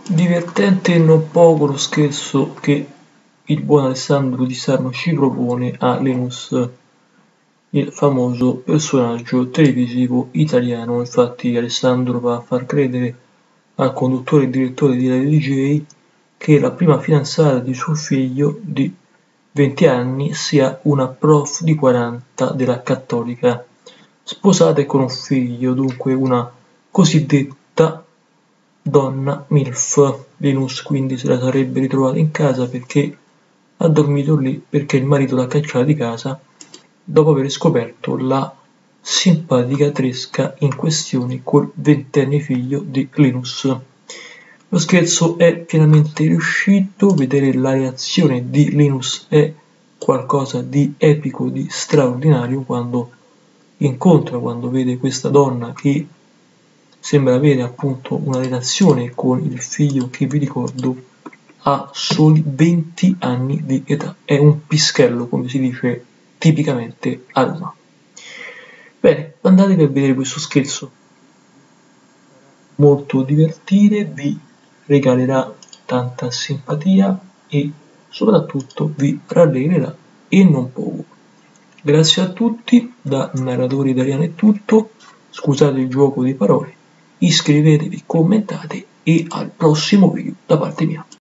Divertente e non poco lo scherzo che il buon Alessandro Di Sarno ci propone a Linus, il famoso personaggio televisivo italiano. Infatti Alessandro va a far credere al conduttore e direttore di Radio DJ che la prima fidanzata di suo figlio di 20 anni sia una prof di 40 della Cattolica, sposata e con un figlio, dunque una cosiddetta donna MILF. Linus quindi se la sarebbe ritrovata in casa perché ha dormito lì perché il marito l'ha cacciata di casa dopo aver scoperto la simpatica tresca in questione col ventenne figlio di Linus. Lo scherzo è pienamente riuscito, vedere la reazione di Linus è qualcosa di epico, di straordinario quando vede questa donna che sembra avere appunto una relazione con il figlio che vi ricordo ha soli 20 anni di età, è un pischello come si dice tipicamente a Roma. Bene, andatevi a vedere questo scherzo, molto divertire, vi regalerà tanta simpatia e soprattutto vi rallegrerà e non poco. Grazie a tutti, da narratore italiano è tutto, scusate il gioco di parole, iscrivetevi, commentate e al prossimo video da parte mia.